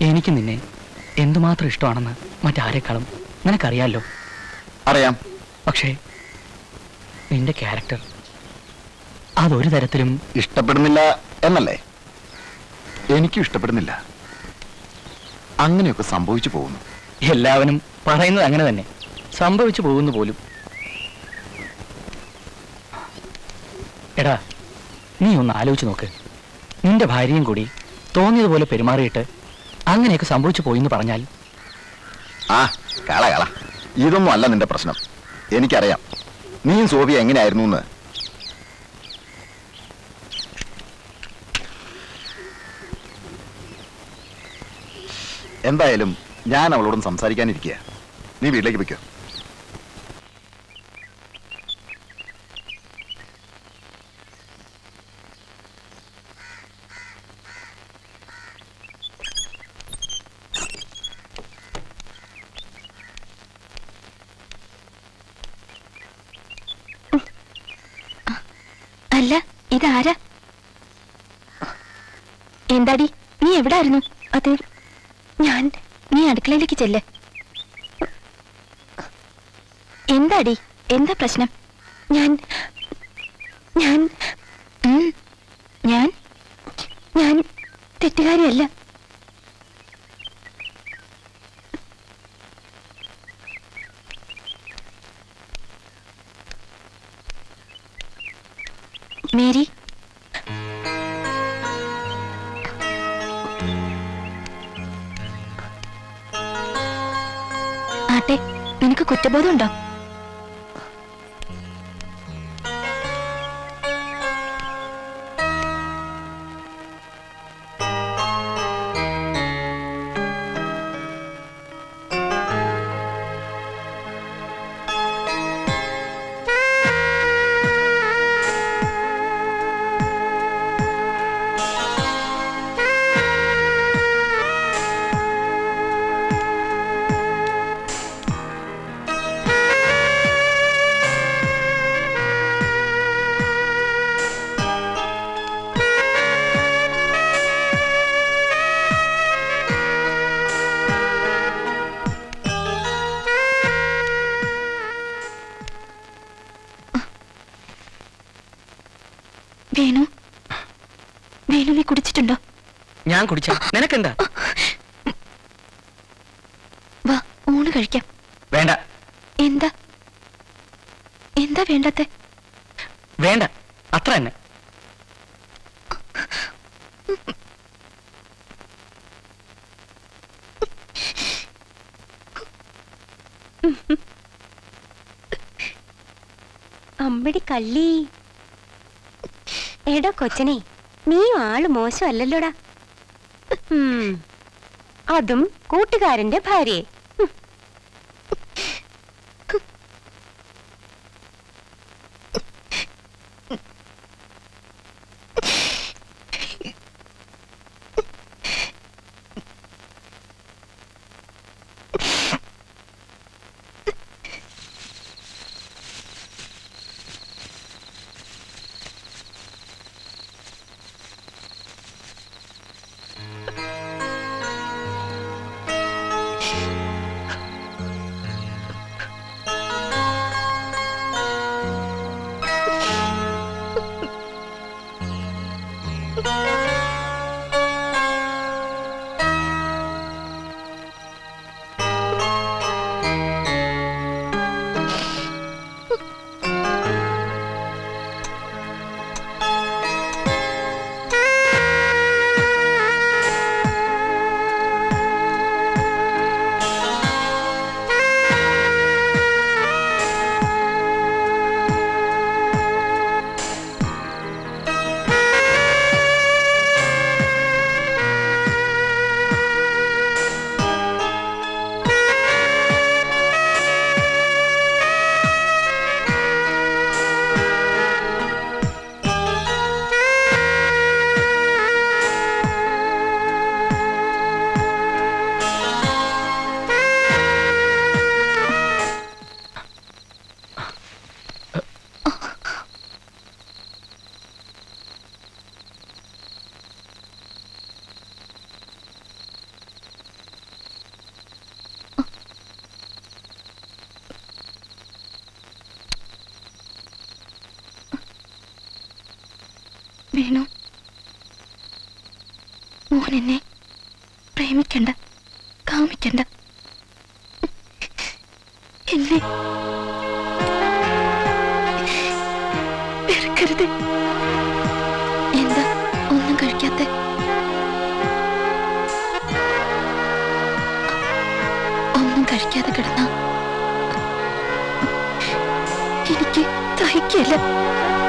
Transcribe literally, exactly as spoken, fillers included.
എനിക്ക് നിന്നെ എന്തുമാത്രം ഇഷ്ടമാണെന്ന് മറ്റാരെക്കാളും നിനക്കറിയാലോ. അറിയാം. പക്ഷേ നിന്റെ ക്യാരക്ടർ അതൊരു തരത്തിലും ഇഷ്ടപ്പെടുന്നില്ല എന്നല്ലേ? എനിക്കും ഇഷ്ടപ്പെടുന്നില്ല. അങ്ങനെയൊക്കെ സംഭവിച്ചു പോകുന്നു. എല്ലാവരും പറയുന്നത് അങ്ങനെ തന്നെ സംഭവിച്ചു പോകുന്നു പോലും. എടാ, നീ ഒന്ന് ആലോചിച്ച് നോക്ക്. നിന്റെ ഭാര്യയും കൂടി തോന്നിയതുപോലെ പെരുമാറിയിട്ട് അങ്ങനെയൊക്കെ സംഭവിച്ചു പോയിന്ന് പറഞ്ഞാൽ. ആ കള കള, ഇതൊന്നും അല്ല നിന്റെ പ്രശ്നം. എനിക്കറിയാം നീയും സോഫിയ എങ്ങനെയായിരുന്നു എന്ന്. എന്തായാലും ഞാൻ അവളോടും സംസാരിക്കാനിരിക്കുക. നീ വീട്ടിലേക്ക് വയ്ക്കോ. അല്ല, ഇതാരാ? എന്താടി, നീ എവിടായിരുന്നു? അതെ, ഞാൻ. നീ അടുക്കളയിലേക്ക് ചെല്ല്. എന്താടി, എന്താ പ്രശ്നം? ഞാൻ ഞാൻ ഞാൻ ഞാൻ തെറ്റുകാരിയല്ല. മേരി, ആട്ടെ, നിനക്ക് കുറ്റബോധമുണ്ടോ? വേണു, വേണു നീ കുടിച്ചിട്ടുണ്ടോ? ഞാൻ കുടിച്ച നിനക്കെന്താ? വാ, ഊണ് കഴിക്കാം. വേണ്ട. എന്താ എന്താ വേണ്ടത്തെ? വേണ്ട, അത്ര തന്നെ. അമ്പടി കള്ളി. എടോ കൊച്ചനെ, നീ ആള് മോശമല്ലല്ലോടാ. അതും കൂട്ടുകാരന്റെ ഭാര്യയെ. മോൻ എന്നെ പ്രേമിക്കണ്ട, കാമിക്കണ്ട. എന്നെ വെറുക്കരുത്. എന്താ ഒന്നും കഴിക്കാത്ത? ഒന്നും കഴിക്കാതെ കിടന്ന എനിക്ക് സഹിക്കില്ല.